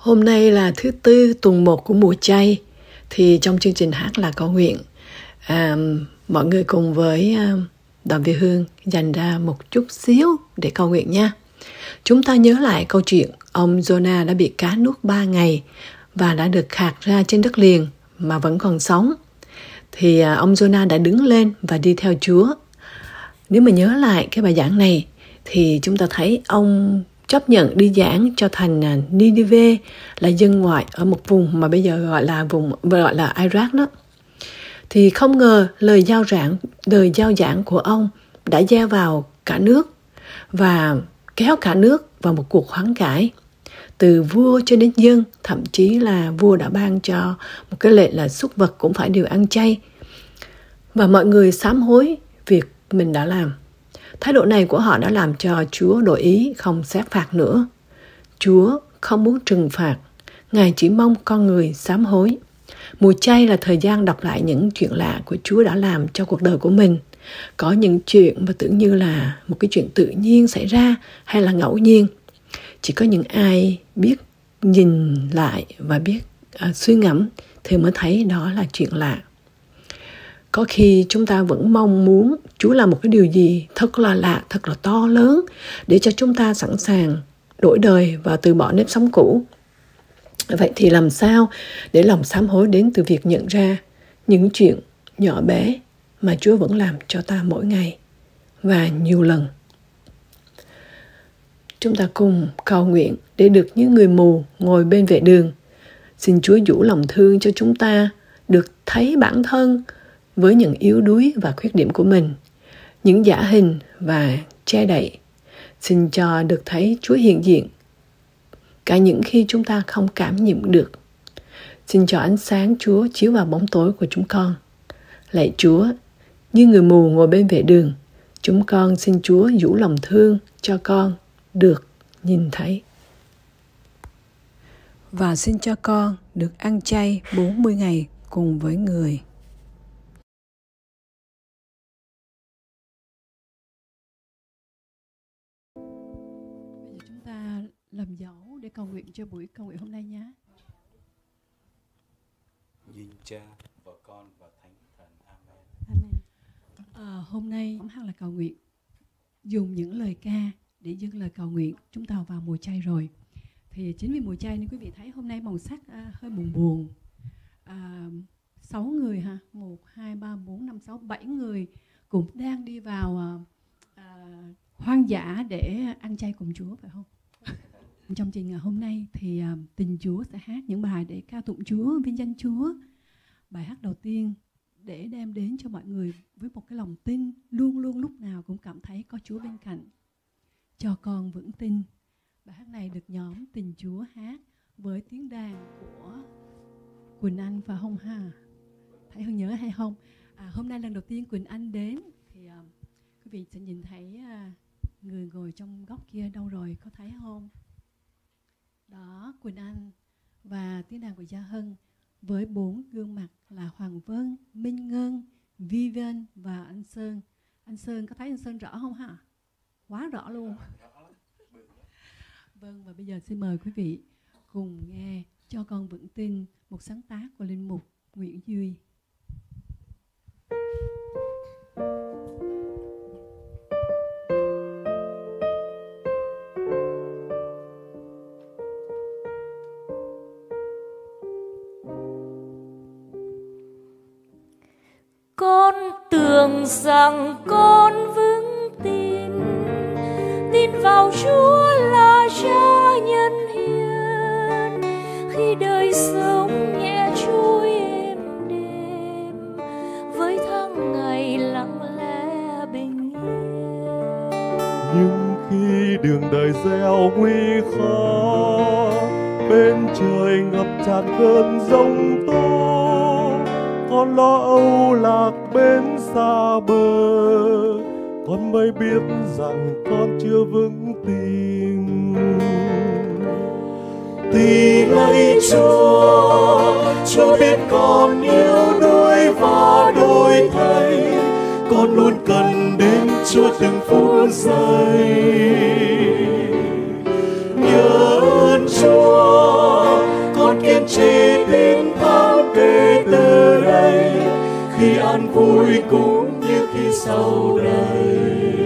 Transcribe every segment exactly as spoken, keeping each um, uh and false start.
Hôm nay là thứ tư tuần một của mùa chay. Thì trong chương trình hát là cầu nguyện, à, mọi người cùng với à, đoàn Việt Hương dành ra một chút xíu để cầu nguyện nha. Chúng ta nhớ lại câu chuyện ông Jonah đã bị cá nuốt ba ngày và đã được khạc ra trên đất liền mà vẫn còn sống. Thì à, ông Jonah đã đứng lên và đi theo Chúa. Nếu mà nhớ lại cái bài giảng này thì chúng ta thấy ông chấp nhận đi giảng cho thành Ninive, là dân ngoại ở một vùng mà bây giờ gọi là vùng gọi là Iraq đó. Thì không ngờ lời giao giảng lời giao giảng của ông đã gieo vào cả nước và kéo cả nước vào một cuộc hoán cải, từ vua cho đến dân. Thậm chí là vua đã ban cho một cái lệnh là súc vật cũng phải đều ăn chay, và mọi người sám hối việc mình đã làm. Thái độ này của họ đã làm cho Chúa đổi ý, không xét phạt nữa. Chúa không muốn trừng phạt, Ngài chỉ mong con người sám hối. Mùa chay là thời gian đọc lại những chuyện lạ của Chúa đã làm cho cuộc đời của mình. Có những chuyện mà tưởng như là một cái chuyện tự nhiên xảy ra hay là ngẫu nhiên. Chỉ có những ai biết nhìn lại và biết uh, suy ngẫm thì mới thấy đó là chuyện lạ. Có khi chúng ta vẫn mong muốn Chúa làm một cái điều gì thật là lạ, thật là to lớn để cho chúng ta sẵn sàng đổi đời và từ bỏ nếp sống cũ. Vậy thì làm sao để lòng sám hối đến từ việc nhận ra những chuyện nhỏ bé mà Chúa vẫn làm cho ta mỗi ngày và nhiều lần. Chúng ta cùng cầu nguyện để được như người mù ngồi bên vệ đường. Xin Chúa dỗ lòng thương cho chúng ta được thấy bản thân với những yếu đuối và khuyết điểm của mình, những giả hình và che đậy. Xin cho được thấy Chúa hiện diện cả những khi chúng ta không cảm nhận được. Xin cho ánh sáng Chúa chiếu vào bóng tối của chúng con. Lạy Chúa, như người mù ngồi bên vệ đường, chúng con xin Chúa dỗ lòng thương cho con được nhìn thấy. Và xin cho con được ăn chay bốn mươi ngày cùng với người. Bây giờ chúng ta làm dấu để cầu nguyện cho buổi cầu nguyện hôm nay nhé. Nhìn Cha và Con và Thánh Thần. Amen. Amen. À, hôm nay cũng hát là cầu nguyện, dùng những lời ca để dâng lời cầu nguyện. Chúng ta vào mùa chay rồi, thì chính vì mùa chay nên quý vị thấy hôm nay màu sắc à, hơi buồn buồn. À, sáu người ha, một, hai, ba, bốn, năm, sáu, bảy người cũng đang đi vào à, à, hoang dã để ăn chay cùng Chúa, phải không? Trong trình ngày hôm nay thì à, tình Chúa sẽ hát những bài để ca tụng Chúa, vinh danh Chúa. Bài hát đầu tiên để đem đến cho mọi người với một cái lòng tin, luôn luôn lúc nào cũng cảm thấy có Chúa bên cạnh. Cho con vững tin. Bài hát này được nhóm Tình Chúa hát với tiếng đàn của Quỳnh Anh và Hồng Hà. Thấy Hương nhớ hay không? À, hôm nay lần đầu tiên Quỳnh Anh đến thì uh, quý vị sẽ nhìn thấy uh, người ngồi trong góc kia đâu rồi, có thấy không? Đó, Quỳnh Anh và tiếng đàn của Gia Hân với bốn gương mặt là Hoàng Vân, Minh Ngân, Vivian và anh Sơn. Anh Sơn, có thấy anh Sơn rõ không hả? Quá rõ luôn. Vâng, và bây giờ xin mời quý vị cùng nghe Cho Con Vững Tin, một sáng tác của linh mục Nguyễn Duy. Con tưởng rằng con vững tin, tin vào Chúa là Cha nhân hiền. Khi đời sống nhẹ trôi êm đềm, với tháng ngày lặng lẽ bình yên. Nhưng khi đường đời gieo nguy khó, bên trời ngập tràn cơn giông tố, con lo âu lạc bên xa bờ, con mới biết rằng con chưa vững tin. Vì lạy Chúa, Chúa biết con yếu đuối và đổi thay, con luôn cần đến Chúa từng phút giây. Nhớ ơn Chúa khi an vui cũng như khi sầu đầy.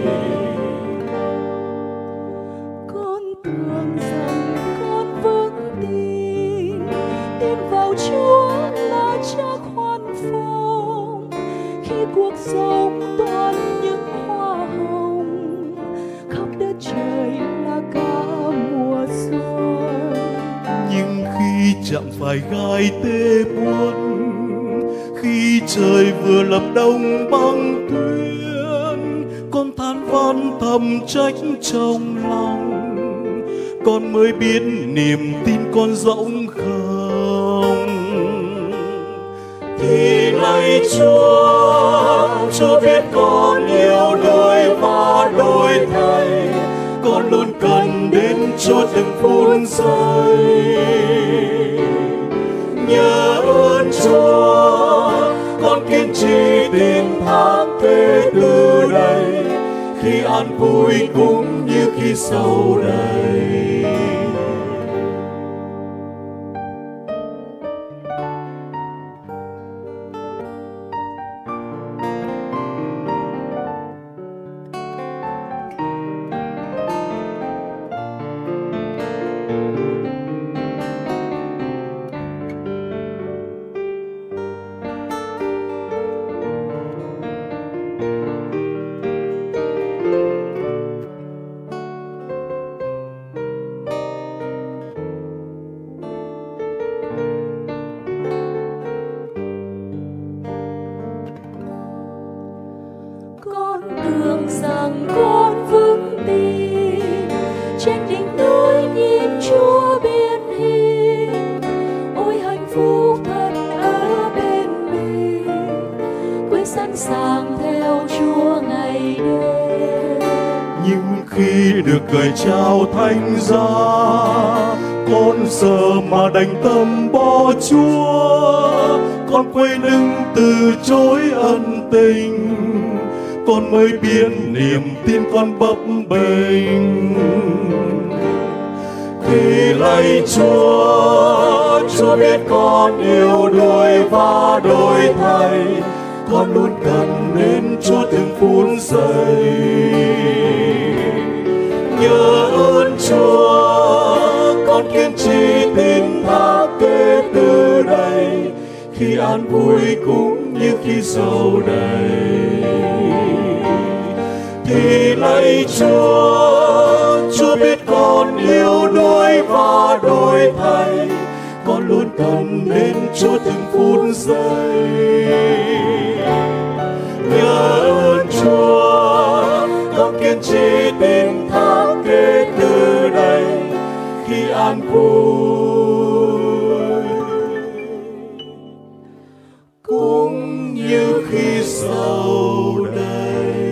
Con tưởng rằng con vững tin, tin vào Chúa là Cha khoan phong. Khi cuộc sống toàn những hoa hồng, khắp đất trời là cả mùa xuân. Nhưng khi chạm phải gai tê buốt, khi trời vừa lập đông băng tuyết, con than van thầm trách trong lòng, con mới biết niềm tin con rỗng không. Thì lạy Chúa, Chúa biết con yếu đuối và đổi thay, con luôn cần đến Chúa từng phút giây. Nhờ ơn Chúa, con kiên trì tin thác kể từ đây, khi an vui cũng như khi sầu đầy. Tưởng rằng con vững tin, trên đỉnh núi nhìn Chúa biến hình. Ôi hạnh phúc thật ở bên mình, quyết sẵn sàng theo Chúa ngày đêm. Nhưng khi được gửi trao thánh giá, con sợ mà đành tâm bỏ Chúa. Con quay lưng từ chối ân tình, con mới biết niềm tin con bấp bênh. Thì lạy Chúa, Chúa biết con yếu đuối và đổi thay, con luôn cần đến Chúa từng phút giây. Nhờ ơn Chúa, con kiên trì tin thác kể từ đây, khi an vui cũng như khi sầu đầy. Thì lạy Chúa, Chúa biết con yếu đuối và đổi thay, con luôn cần đến Chúa từng phút giây. Nhờ ơn Chúa, con kiên trì tin thác kể từ đây, khi an vui cũng như khi sầu đầy.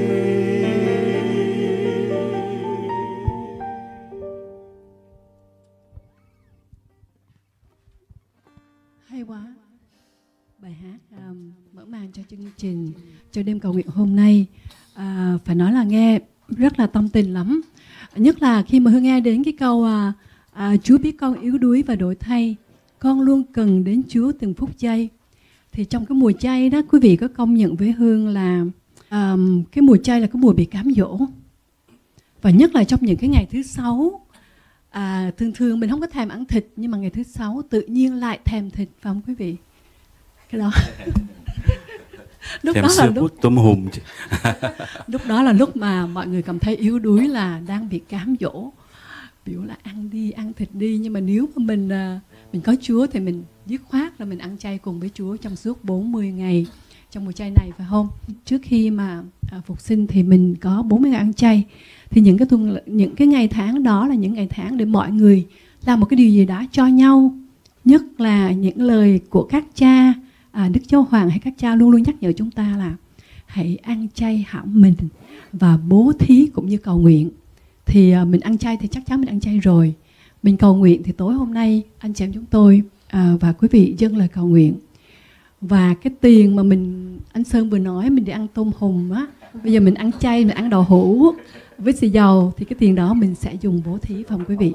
Hay quá. Bài hát um, mở màn cho chương trình, cho đêm cầu nguyện hôm nay, à, phải nói là nghe rất là tâm tình lắm. Nhất là khi mà Hương nghe đến cái câu à, à, Chúa biết con yếu đuối và đổi thay, con luôn cần đến Chúa từng phút giây. Thì trong cái mùa chay đó, quý vị có công nhận với Hương là um, cái mùa chay là cái mùa bị cám dỗ. Và nhất là trong những cái ngày thứ sáu, à, thường thường mình không có thèm ăn thịt, nhưng mà ngày thứ sáu tự nhiên lại thèm thịt, phải không quý vị? Cái đó lúc Thèm đó là lúc tôm hùm chứ. lúc đó là lúc mà mọi người cảm thấy yếu đuối, là đang bị cám dỗ, biểu là ăn đi, ăn thịt đi. Nhưng mà nếu mà mình mình có Chúa thì mình dứt khoát là mình ăn chay cùng với Chúa trong suốt bốn mươi ngày trong mùa chay này, phải không? Trước khi mà à, phục sinh thì mình có bốn mươi ngày ăn chay. Thì những cái tuần, những cái ngày tháng đó là những ngày tháng để mọi người làm một cái điều gì đó cho nhau. Nhất là những lời của các cha, à, Đức Giáo Hoàng hay các cha luôn luôn nhắc nhở chúng ta là hãy ăn chay hảo mình và bố thí cũng như cầu nguyện. Thì à, mình ăn chay thì chắc chắn mình ăn chay rồi. Mình cầu nguyện thì tối hôm nay anh chị em chúng tôi à, và quý vị dâng lời cầu nguyện. Và cái tiền mà mình, anh Sơn vừa nói mình đi ăn tôm hùm á, bây giờ mình ăn chay, mình ăn đậu hũ với xì dầu, thì cái tiền đó mình sẽ dùng bố thí, phải không quý vị?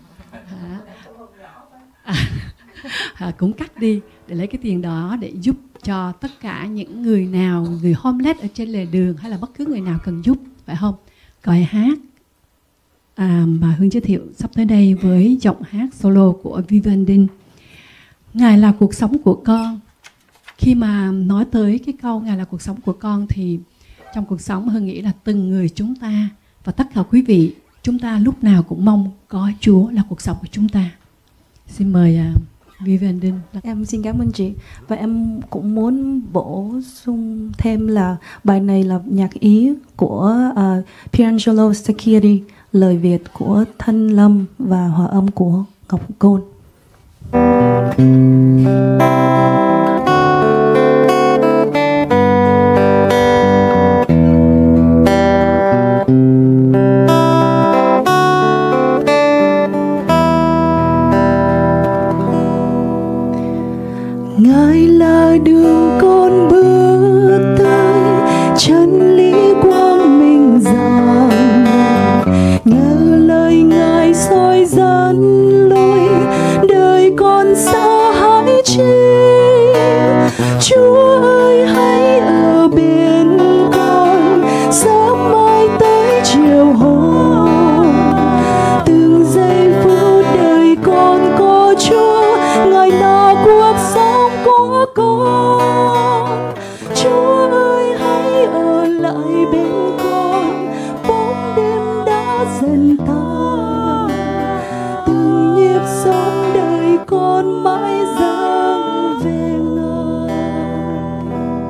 À, à, à, cũng cắt đi để lấy cái tiền đó để giúp cho tất cả những người nào, người homeless ở trên lề đường hay là bất cứ người nào cần giúp, phải không? Bài hát à, mà Hương giới thiệu sắp tới đây với giọng hát solo của Vivian Đinh. Ngài là cuộc sống của con. Khi mà nói tới cái câu Ngài là cuộc sống của con thì trong cuộc sống Hương nghĩ là từng người chúng ta và tất cả quý vị, chúng ta lúc nào cũng mong có Chúa là cuộc sống của chúng ta. Xin mời uh, Vivian Đinh. Em xin cảm ơn chị. Và em cũng muốn bổ sung thêm là bài này là nhạc Ý của uh, Piangelo Sacchieri, lời Việt của Thanh Lâm và hòa âm của Ngọc Côn. Ngài là đường con bước tới, chân lý quang minh rạng, nhờ lời Ngài soi dẫn lối đời con sao hãy chi. Chúa ơi hãy ở bên con, sớm mai tới chiều hôm. Từng giây phút đời con có Chúa, Ngài là cuộc sống của con. Chúa ơi hãy ở lại bên con, bóng đêm đã dần tan. Từng nhịp sống đời con mãi dâng về Ngài.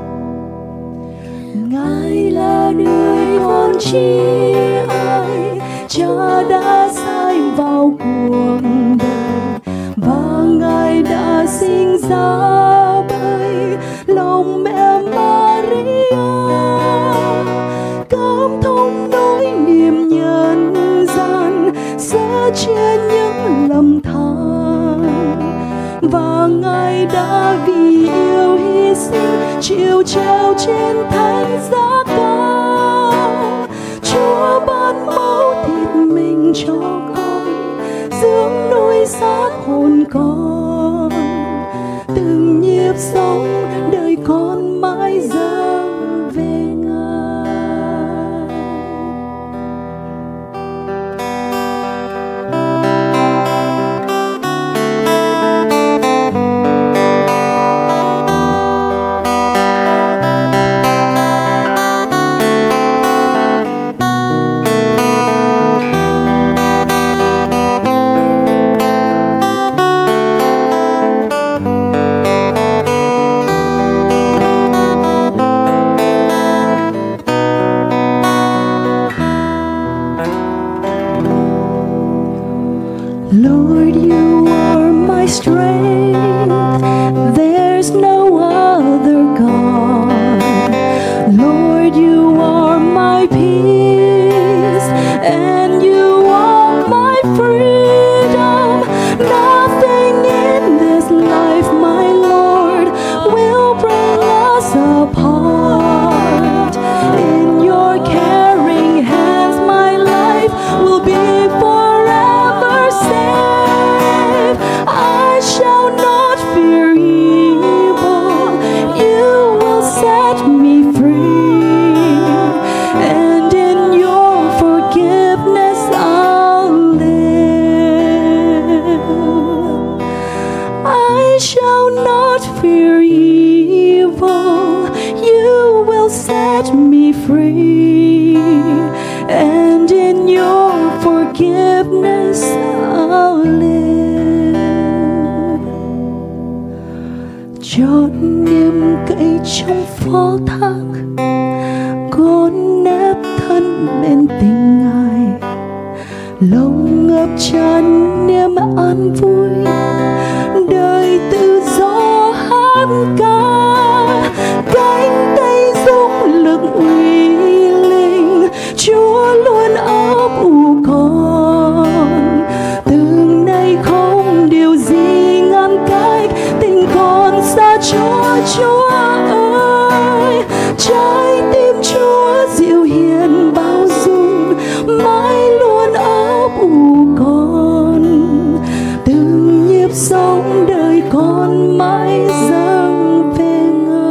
Ngài là nơi con chi ai, Cha đã sai vào cuộc đời và Ngài đã sinh ra bởi lòng mẹ Maria. Cảm thông nỗi niềm nhân gian sẽ chia những lầm than, và Ngài đã vì yêu hy sinh chịu treo trên thánh giá cao. Chúa ban máu thịt mình cho con, dưỡng nuôi xác hồn con. Từng nhịp sống đời con mãi dâng về Ngài. Lord, you are my strength, there's no other God. Lord, you are my peace, and you are my freedom. Nothing in this life, my Lord, will bring us apart. In your caring hands, my life will be forever safe. I shall not fear evil, you will set me free, and in your forgiveness I'll live. I shall not fear evil, you will set me free, and in your forgiveness I'll live. Chọn niềm cậy trong phó thác, con nép thân bên tình Ngài. Lòng ngập tràn niềm an vui, đời tự do hát ca. Cánh tay dũng lực uy linh, Chúa luôn ấp ủ con. Từ nay không điều gì ngăn cách tình con xa Chúa. Chúa ơi, trái tim Chúa dịu hiền bao dung, mãi luôn ấp ủ con. Từng nhịp sống đời con mãi dâng về Ngài.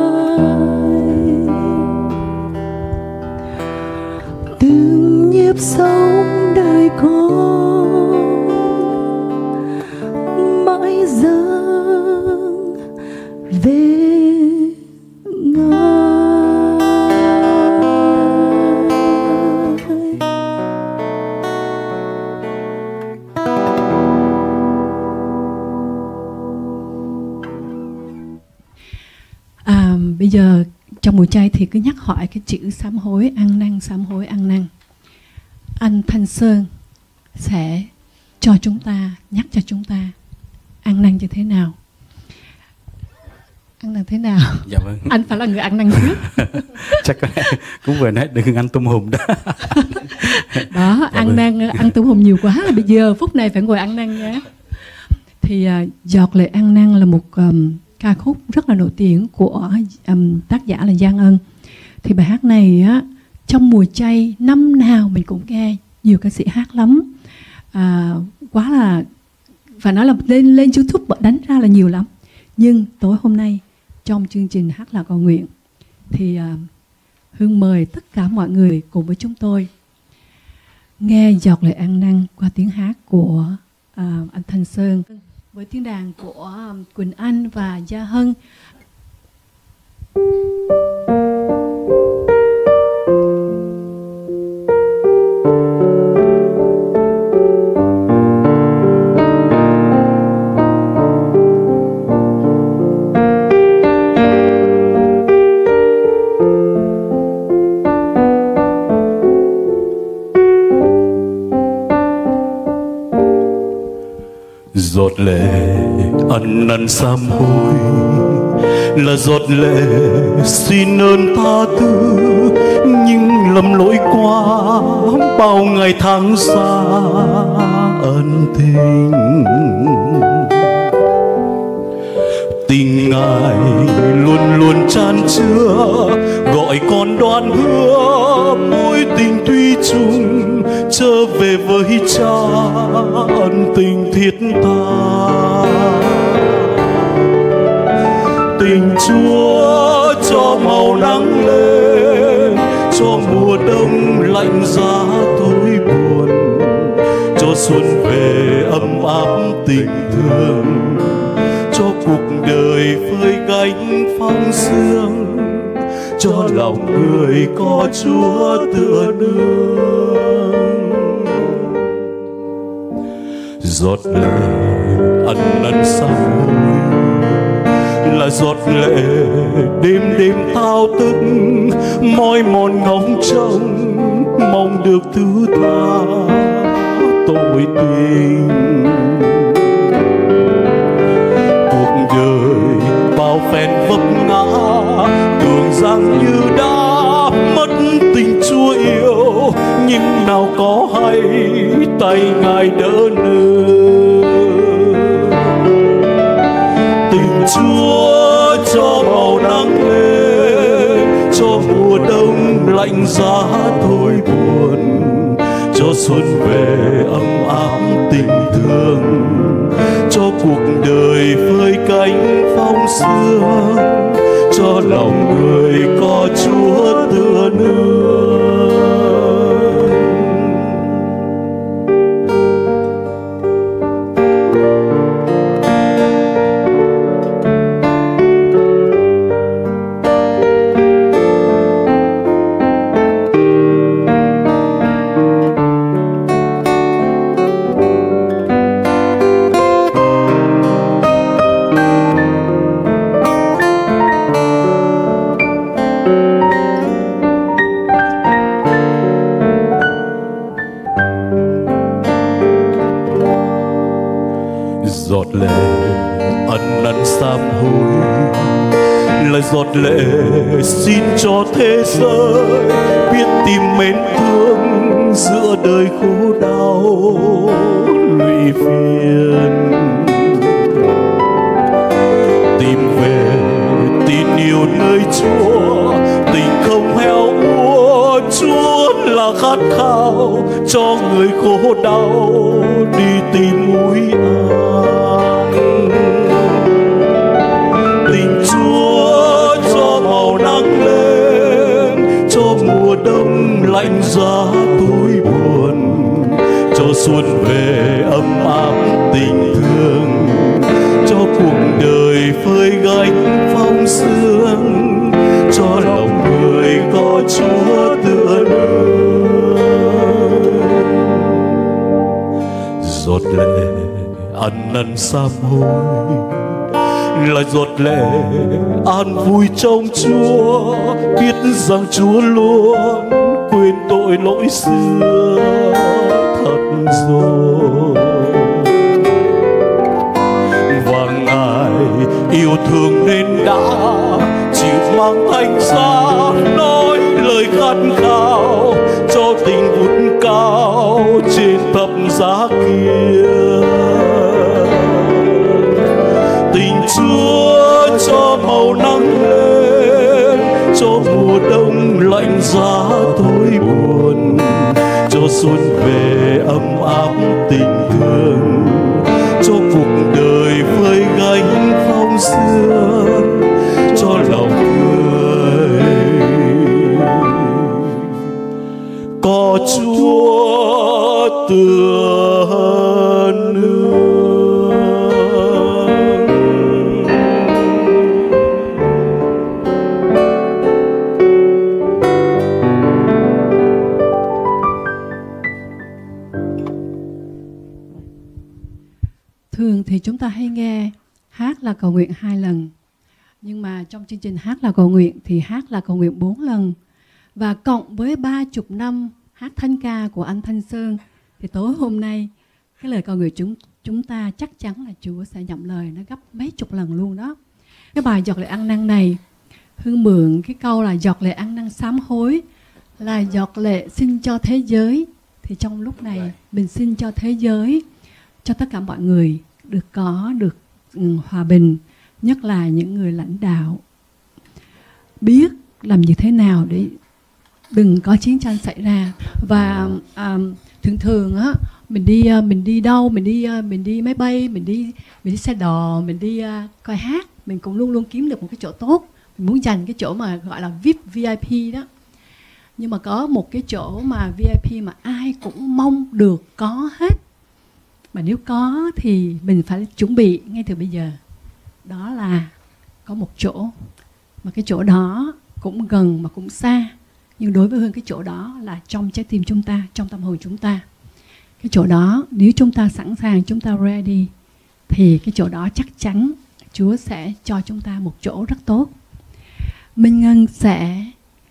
về Ngài. À, bây giờ trong buổi chay thì cứ nhắc hỏi cái chữ sám hối ăn năn, sám hối ăn năn. Anh Thanh Sơn sẽ cho chúng ta, nhắc cho chúng ta ăn năn như thế nào. Ăn năn thế nào? Dạ vâng. Anh phải là người ăn năn trước. Chắc có lẽ cũng vừa nãy đừng ăn tôm hùm đó. Đó, Dạ ăn vâng. năn, ăn tôm hùm nhiều quá là bây giờ phút này phải ngồi ăn năn nhé. Thì uh, Giọt Lệ Ăn Năn là một um, ca khúc rất là nổi tiếng của um, tác giả là Giang Ân. Thì bài hát này á, trong mùa chay năm nào mình cũng nghe, nhiều ca sĩ hát lắm. À, quá là phải nói là lên lên YouTube đánh ra là nhiều lắm. Nhưng tối hôm nay trong chương trình Hát Là Cầu Nguyện thì uh, Hương mời tất cả mọi người cùng với chúng tôi nghe Giọt Lệ Ăn Năn qua tiếng hát của uh, anh Thanh Sơn với tiếng đàn của um, Quỳnh Anh và Gia Hân. Giọt lệ ăn năn sám hối là giọt lệ xin ơn tha thứ nhưng lầm lỗi qua bao ngày tháng xa ân tình. Tình Ngài luôn luôn chan chứa gọi con đoan hứa mối tình thủy chung trở về với Cha ân tình thiết tha. Tình Chúa cho màu nắng lên, cho mùa đông lạnh giá tối buồn, cho xuân về ấm áp tình thương, cho cuộc đời phơi gánh phong sương, cho lòng người có Chúa tựa nương. Giọt lệ ăn năn sám hối là giọt lệ đêm đêm thao thức mỏi mòn ngóng trông mong được thứ tha tội tình. Cuộc đời bao phen vấp ngã tưởng rằng như đã mất tình Chúa yêu, nhưng nào có hay tay Ngài đỡ nâng. Tình Chúa cho màu nắng lên, cho mùa đông lạnh giá thôi buồn, cho xuân về ấm áp tình thương, cho cuộc đời phơi cánh phong sương, cho lòng người có Chúa tựa nương. Giọt lệ ân năn sám hối là giọt lệ xin cho thế giới biết tìm mến thương giữa đời khổ đau lụy phiền. Tìm về tin yêu nơi Chúa, tình không heo úa, Chúa là khát khao cho người khổ đau đi tìm mũi an. Tình Chúa cho màu nắng lên, cho mùa đông lạnh giá tối buồn, cho xuân về ấm áp tình thương, cho cuộc đời phơi gánh ăn năn sám hối là giọt lệ an vui trong Chúa, biết rằng Chúa luôn quên tội lỗi xưa thật rồi. Và Ngài yêu thương nên đã chịu mang thánh giá, nói lời khát khao cho tình vút cao trên thập giá kia. Tình Chúa cho màu nắng lên, cho mùa đông lạnh giá tối buồn, cho xuân về ấm áp tình thương, cho cuộc đời vơi gánh phong sương, cho lòng người có Chúa tựa nương. Thường thì chúng ta hay nghe hát là cầu nguyện hai lần, nhưng mà trong chương trình hát là cầu nguyện thì hát là cầu nguyện bốn lần. Và cộng với ba chục năm hát thánh ca của anh Thanh Sơn, thì tối hôm nay cái lời cầu nguyện chúng chúng ta chắc chắn là Chúa sẽ nhậm lời nó gấp mấy chục lần luôn đó. Cái bài giọt lệ ăn năn này, Hương mượn cái câu là giọt lệ ăn năn sám hối, là giọt lệ xin cho thế giới. Thì trong lúc này mình xin cho thế giới, cho tất cả mọi người được có được um, hòa bình, nhất là những người lãnh đạo biết làm như thế nào để đừng có chiến tranh xảy ra. Và um, thường thường á, mình đi mình đi đâu, mình đi mình đi máy bay, mình đi mình đi xe đò, mình đi uh, coi hát, mình cũng luôn luôn kiếm được một cái chỗ tốt. Mình muốn dành cái chỗ mà gọi là vi ai pi đó. Nhưng mà có một cái chỗ mà vi ai pi mà ai cũng mong được có hết. Mà nếu có thì mình phải chuẩn bị ngay từ bây giờ. Đó là có một chỗ, mà cái chỗ đó cũng gần mà cũng xa. Nhưng đối với Hương, cái chỗ đó là trong trái tim chúng ta, trong tâm hồn chúng ta. Cái chỗ đó, nếu chúng ta sẵn sàng, chúng ta ready, thì cái chỗ đó chắc chắn Chúa sẽ cho chúng ta một chỗ rất tốt. Minh Ngân sẽ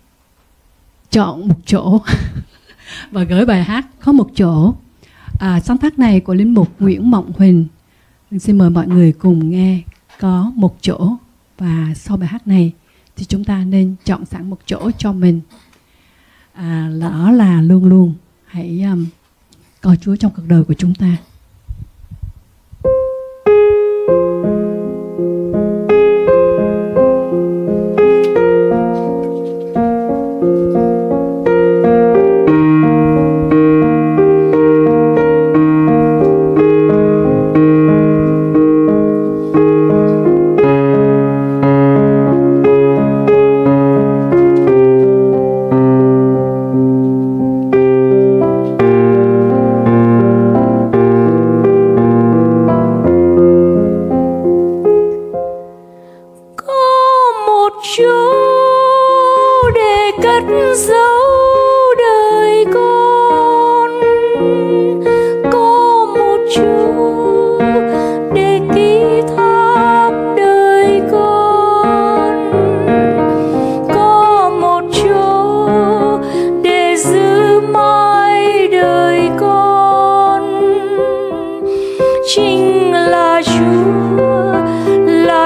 chọn một chỗ và gửi bài hát có một chỗ. À, sáng tác này của linh mục Nguyễn Mộng Huỳnh. Mình xin mời mọi người cùng nghe có một chỗ. Và sau bài hát này thì chúng ta nên chọn sẵn một chỗ cho mình. À, đó là luôn luôn hãy um, coi Chúa trong cuộc đời của chúng ta.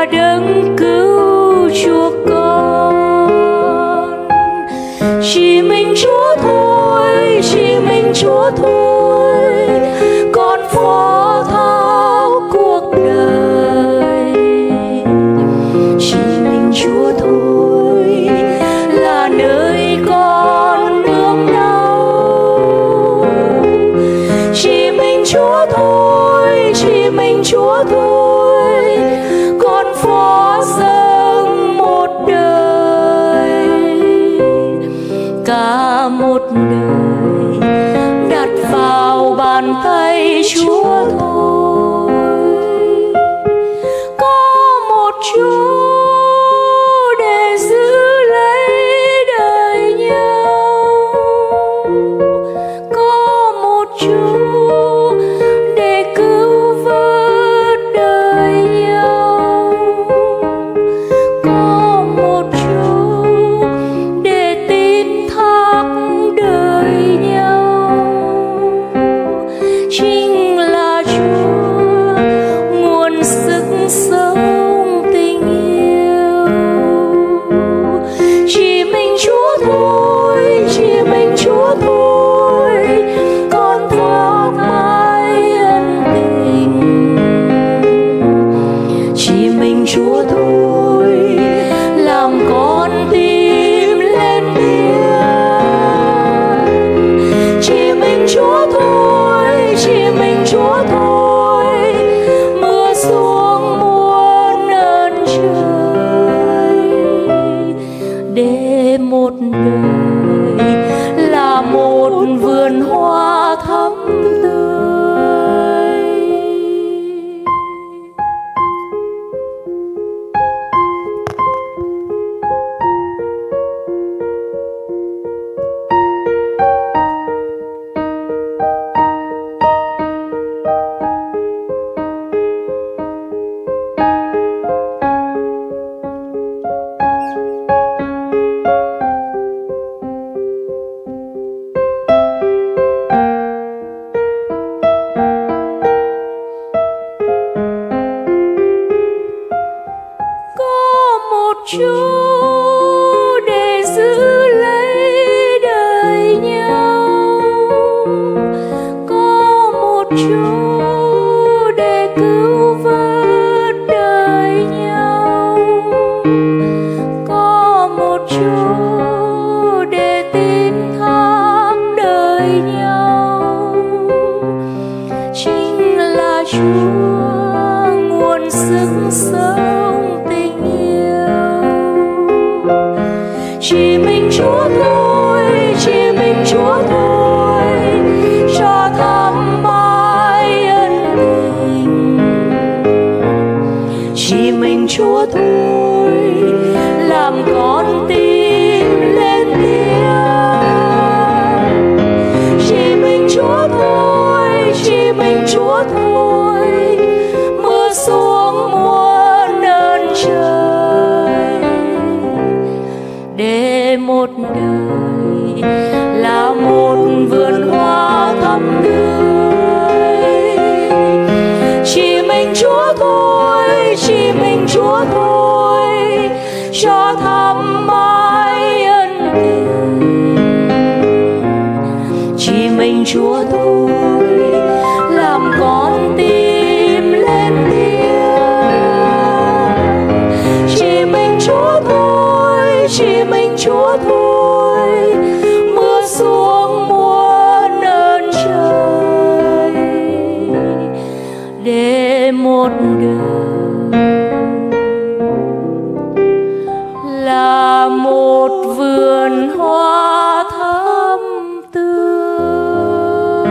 She chỗ để giữ lấy đời nhau, có một chỗ để cứu vớt đời nhau, có một chỗ để tin thác đời nhau. Chính là Chúa nguồn sức sống tình yêu. Chỉ mình Chúa thôi, chỉ mình Chúa thôi, cho thắm mãi ân tình. Chỉ mình Chúa thôi, làm con tim lên tiếng. Chỉ mình Chúa thôi, chỉ mình Chúa thôi, mưa xuống muôn ơn trời. Để một đời là một vườn hoa thắm tươi. Chỉ mình Chúa thôi, chỉ mình Chúa thôi, cho thắm mãi ân tình. Chỉ mình Chúa thôi, làm con tim lên tiếng. Chỉ mình Chúa thôi, chỉ mình Chúa thôi, mưa xuống muôn ơn trời. Để một đời là một vườn hoa thắm tươi.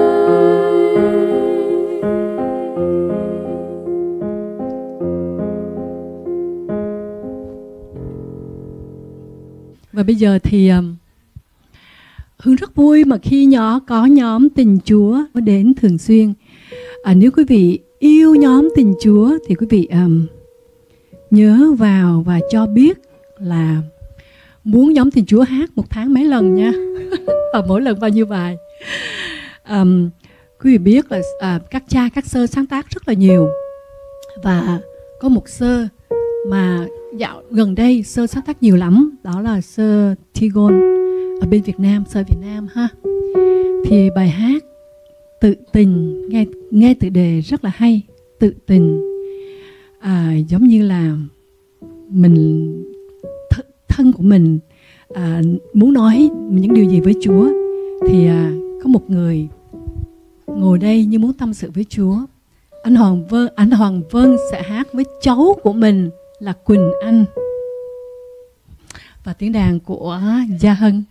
Và bây giờ thì um, Hương rất vui mà khi nhỏ có nhóm Tình Chúa đến thường xuyên. À, nếu quý vị yêu nhóm Tình Chúa thì quý vị um, nhớ vào và cho biết là muốn nhóm Tình Chúa hát một tháng mấy lần nha. Và mỗi lần bao nhiêu bài. um, Quý vị biết là uh, các cha, các sơ sáng tác rất là nhiều. Và có một sơ mà dạo gần đây sơ sáng tác nhiều lắm, đó là sơ Tigon ở bên Việt Nam, sơ Việt Nam ha. Thì bài hát Tự Tình, nghe nghe tựa đề rất là hay. Tự Tình, à, giống như là mình th thân của mình à, muốn nói những điều gì với Chúa thì à, có một người ngồi đây như muốn tâm sự với Chúa. Anh Hoàng Vân, anh Hoàng Vân sẽ hát với cháu của mình là Quỳnh Anh và tiếng đàn của Gia Hân.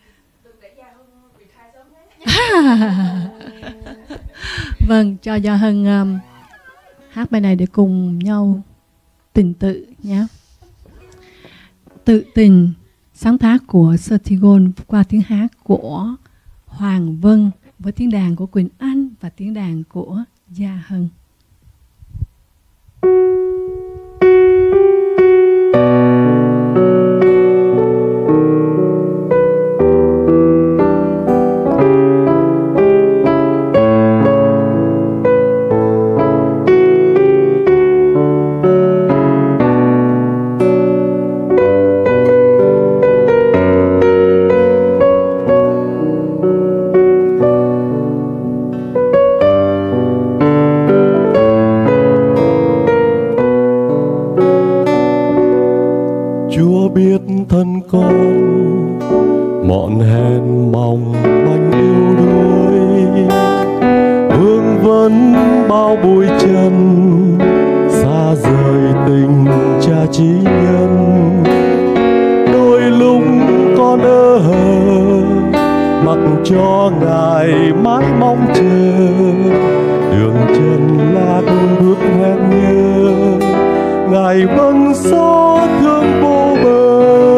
Vâng, cho Gia Hân um, hát bài này để cùng nhau tình tự nhé. Tự Tình, sáng tác của Sơ Tigon qua tiếng hát của Hoàng Vân với tiếng đàn của Quỳnh Anh và tiếng đàn của Gia Hân. thân con mọn hẹn mong manh yêu đuối vương vấn bao bụi trần xa rời tình cha chí nhân. Đôi lúc con ơ hờ mặc cho ngài mãi mong chờ đường chân lạc bước hoen nhớ ngài vẫn xót thương vô bờ.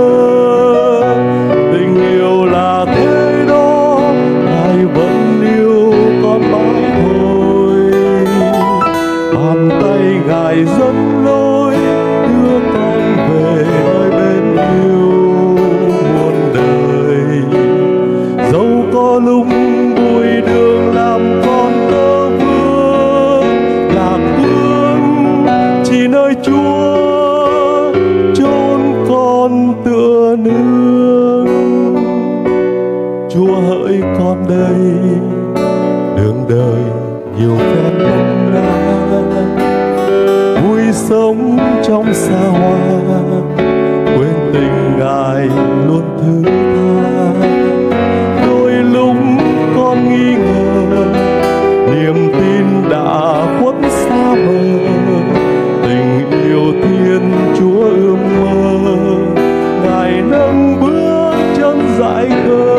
Tình yêu là thế đó, ngài vẫn yêu con mãi thôi. Bàn tay ngài dẫn lối đưa con về nơi bên yêu muôn đời. Dẫu có lúc bụi đường làm con tơ vương lạc hướng, chỉ nơi Chúa chốn con. đời nhiều phen nông nàn, vui sống trong xa hoa, quên tình Ngài luôn thứ tha. Đôi lúc con nghi ngờ, niềm tin đã khuất xa mờ, tình yêu Thiên Chúa ươm mơ, Ngài nâng bước chân dại khờ.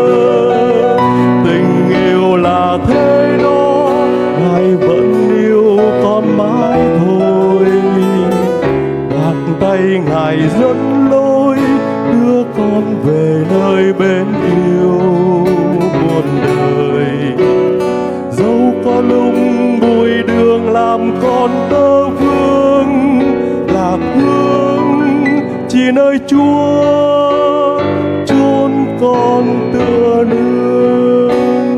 Tình yêu là thế đó, Ngài vẫn yêu con mãi thôi. Bàn tay Ngài dẫn lối, đưa con về nơi bên yêu muôn đời. Dẫu có lúc bụi đường làm con tơ vương, lạc hướng chỉ nơi Chúa chốn con tựa nương.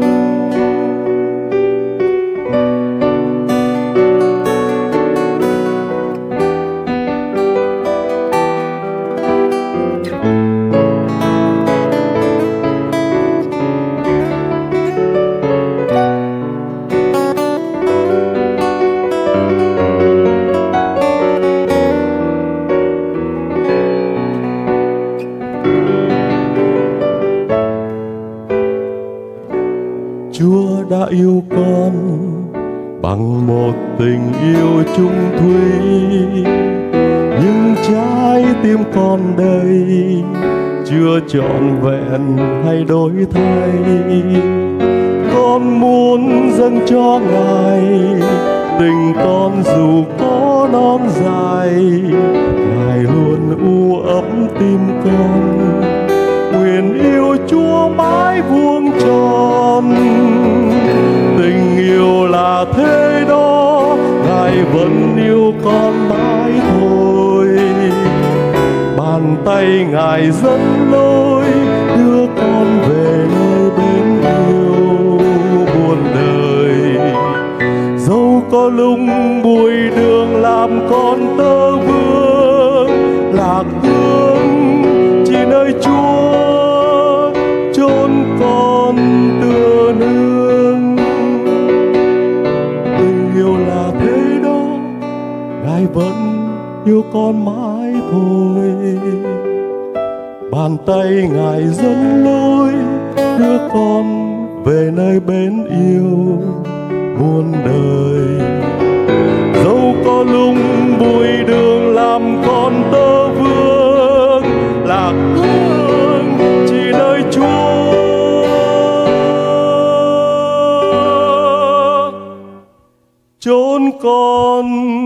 Chúa đã yêu con bằng một tình yêu chung thủy, nhưng trái tim con đây chưa trọn vẹn hay đổi thay. Con muốn dâng cho Ngài tình con dù có non dài, Ngài luôn u ấm tim con, nguyện yêu Chúa mãi vuông tròn. Tình yêu là thế đó, Ngài vẫn yêu con mãi thôi. Bàn tay Ngài dẫn lối, đưa con về nơi bên yêu muôn đời. Dẫu có lúc bụi đường làm con tơ vương, lạc hướng chỉ nơi Chúa chốn con tựa nương. Tình yêu là thế đó, Ngài vẫn yêu con mãi thôi. Bàn tay Ngài dẫn lối, đưa con về nơi bên yêu muôn đời. Dẫu có lúc bụi đường làm con tơ vương, lạc hướng chỉ nơi Chúa chốn con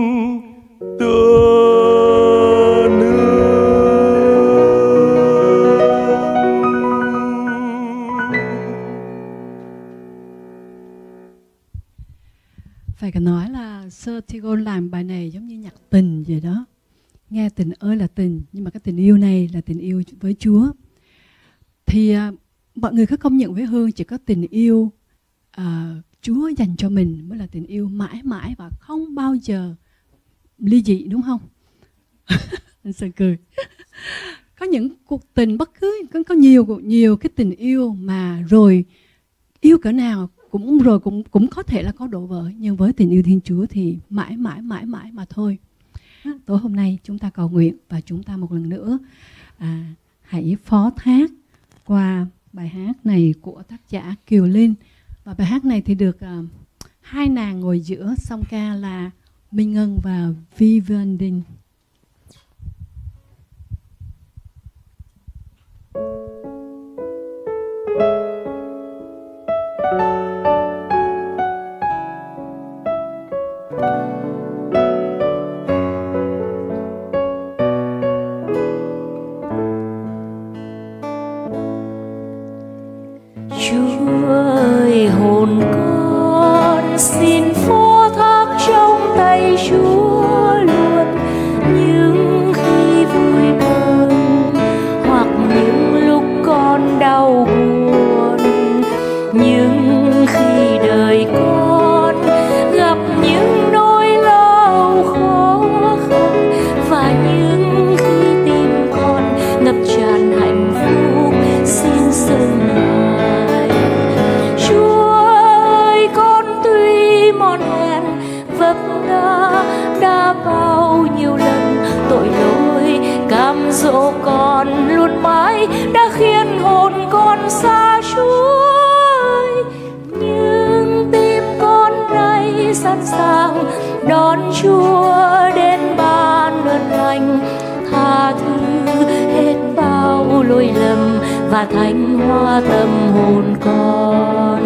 tựa nương. Phải cần nói là Sir Tigon làm bài này giống như nhạc tình vậy đó. Nghe tình ơi là tình, nhưng mà cái tình yêu này là tình yêu với Chúa. Thì uh, mọi người có công nhận với Hương chỉ có tình yêu uh, Chúa dành cho mình mới là tình yêu mãi mãi và không bao giờ ly dị, đúng không? Anh sợ cười. Có những cuộc tình bất cứ có, có nhiều nhiều cái tình yêu mà rồi yêu cỡ nào cũng rồi cũng cũng có thể là có đổ vỡ, nhưng với tình yêu Thiên Chúa thì mãi mãi mãi mãi mà thôi. Tối hôm nay chúng ta cầu nguyện và chúng ta một lần nữa à, hãy phó thác qua bài hát này của tác giả Kiều Linh. Và bài hát này thì được uh, hai nàng ngồi giữa song ca là Minh Ngân và Vivian Đình. Chúa ơi, hồn con xin phó thác trong tay Chúa luôn, những khi vui buồn hoặc những lúc và thánh hóa tâm hồn con.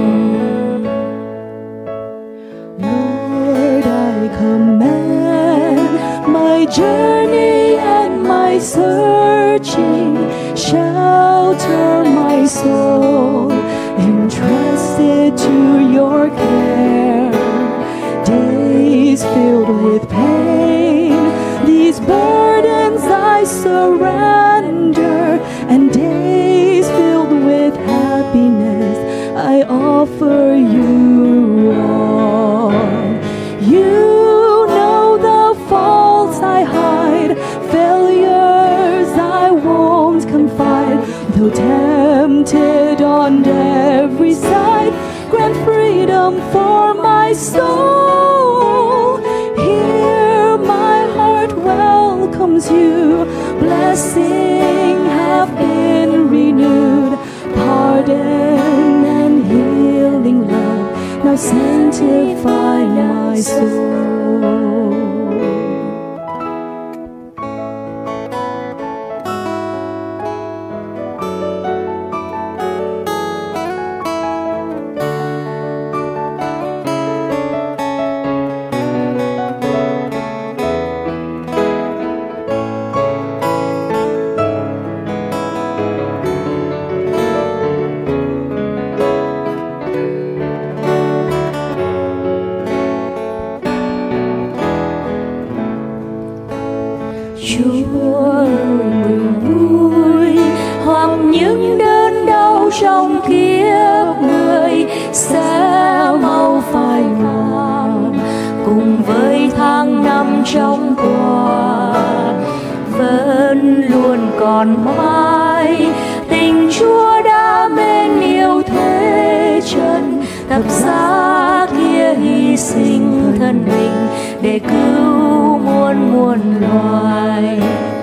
Lord, I commend my journey and my searching, shelter my soul, entrusted to your care. Days filled with pain, these burdens I surrender, and days filled with happiness I offer you all. You know the faults I hide, failures I won't confide. Though tempted on every side, grant freedom for my soul. Here my heart welcomes you, blessing have been renewed, pardon and healing love now sanctify my soul. Chúa ơi mừng vui, hoặc những đớn đau trong kiếp người sẽ mau phai nhạt, cùng với tháng năm trong qua vẫn luôn còn mãi. Tình Chúa đã mến yêu thế chân, thập giá kia hy sinh thân mình để cứu muôn muôn loài.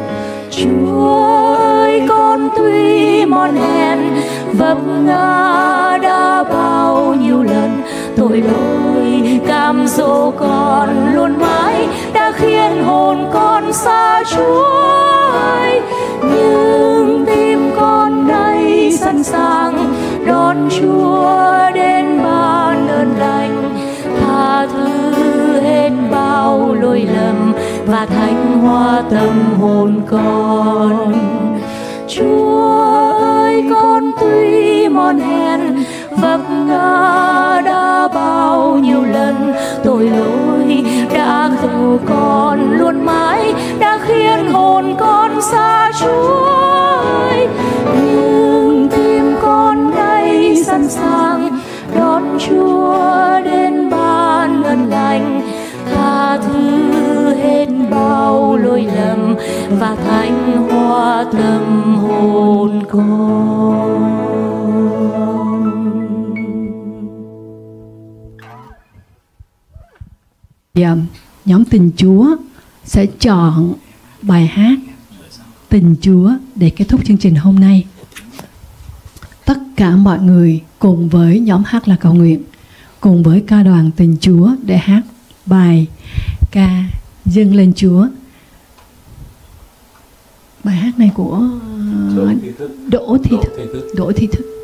Chúa ơi, con tuy mòn hèn vấp ngã đã bao nhiêu lần, tội lỗi cám dỗ con luôn mãi đã khiến hồn con xa Chúa ơi. Nhưng tim con nay sẵn sàng đón Chúa đến ban ơn lành, tha thứ hết bao lỗi lầm và thánh hóa tâm hồn con. Chúa ơi, con tuy mòn hèn vấp ngã đã bao nhiêu lần, tội lỗi đã khổ con luôn mãi đã khiến hồn con xa Chúa ơi. Nhưng tim con nay sẵn sàng đón Chúa đến ban ơn lành, tha thứ hết bao lỗi lầm và thánh hóa tâm hồn con. Dạ, nhóm Tình Chúa sẽ chọn bài hát Tình Chúa để kết thúc chương trình hôm nay. Tất cả mọi người cùng với nhóm hát là cầu nguyện, cùng với ca đoàn Tình Chúa để hát bài ca dâng lên Chúa. Bài hát này của Đỗ Thi Thức. Đỗ Thi Thức. Đỗ Thi Thức. Đỗ Thi Thức.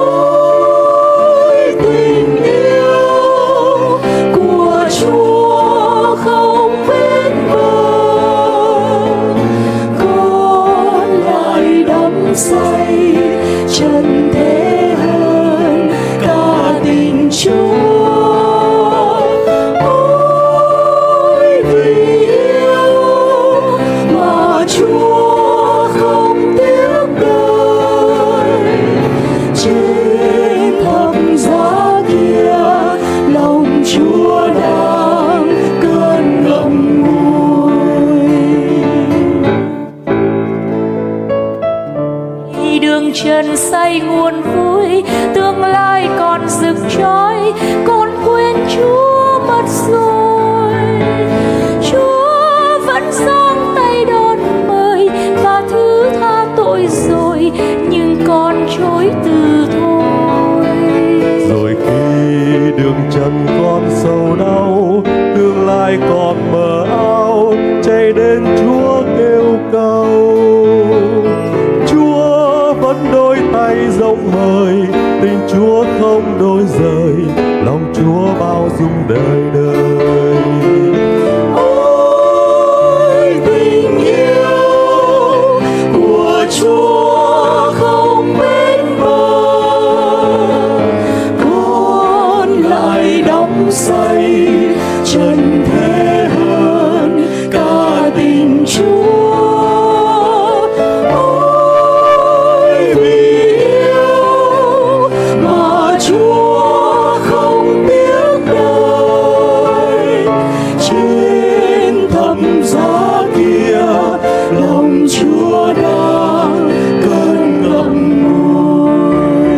Ôi tình yêu của Chúa trần say nguồn vui, tương lai còn rực chói, con quên Chúa mất rồi. Chúa vẫn giang tay đón mời và thứ tha tội rồi, nhưng con chối từ thôi. Rồi khi đường trần còn sầu đau, tương lai còn mờ ảo, chạy đến Chúa kêu cầu. Chúa vẫn đôi tay rộng mời, tình Chúa không đôi rời, lòng Chúa bao dung đời đời. Ôi tình yêu của Chúa không bên bờ, con lại đắm say trần thế hơn cả tình Chúa. Ôi vì yêu mà Chúa không tiếc đời, trên thập giá kia lòng Chúa đang cơn ngậm ngùi.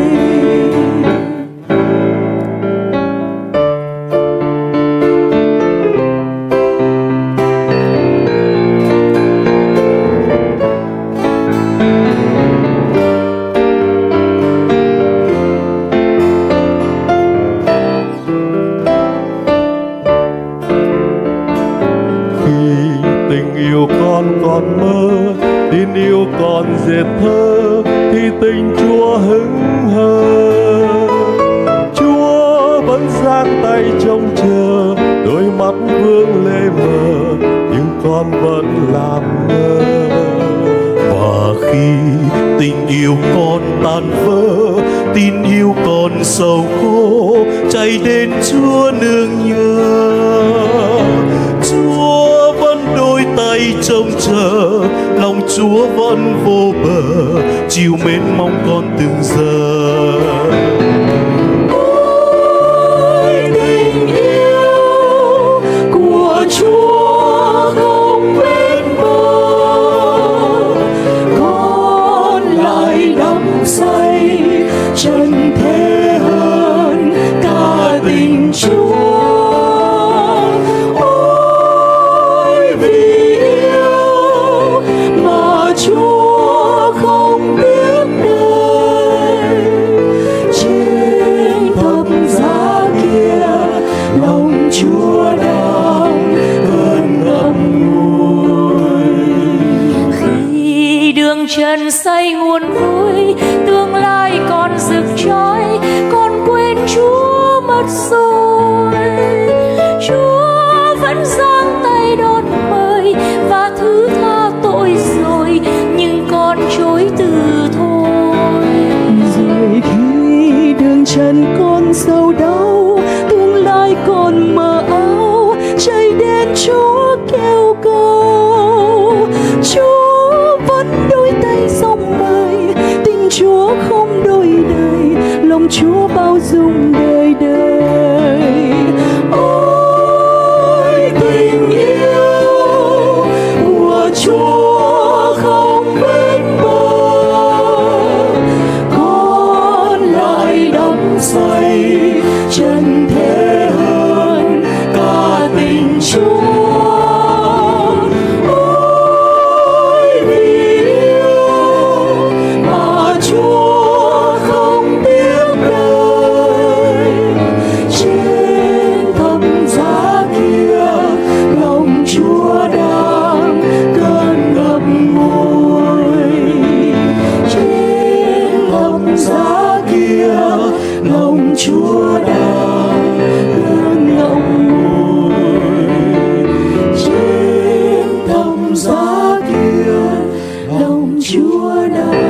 Khi tình yêu con còn mơ, tin yêu còn dệt thơ, thì tình Chúa hững hờ. Chúa vẫn giang tay trông chờ, đôi mắt vương lệ mờ, nhưng con vẫn làm ngơ. Và khi tình yêu con tan vỡ, tin yêu con sầu khổ, chạy đến Chúa nương nhờ. Chúa vẫn đôi tay trông chờ, lòng Chúa vẫn vô bờ, chiều mến mong con từng giờ. Ôi tình yêu của Chúa không bên bờ, con lại đắm say trần thế hơn cả tình Chúa. Ôi vì yêu mà Chúa không biết đời, trên thập giá kia lòng Chúa đang cơn ngậm ngùi. Khi đường trần say nguồn vui, tương lai còn rực chói, con quên Chúa mất rồi. Chúa vẫn giang tay đón mời và thứ tha tội rồi, nhưng con chối từ thôi. Rồi khi đường trần con sầu đau, tương lai còn mờ ảo, chạy đến Chúa kêu cầu. Chúa vẫn đôi tay rộng mời, tình Chúa không đôi đời, lòng Chúa bao dung đời đời. Ôi tình yêu của Chúa không bên bờ, con lại đắm say trần thế hơn cả tình Chúa. Ôi vì yêu mà Chúa không tiếc đời, trên thập giá kia lòng Chúa đang cơn ngậm ngùi. Trên thập giá kia lòng Chúa đang cơn ngậm ngùi. Trên thập giá kia lòng Chúa đang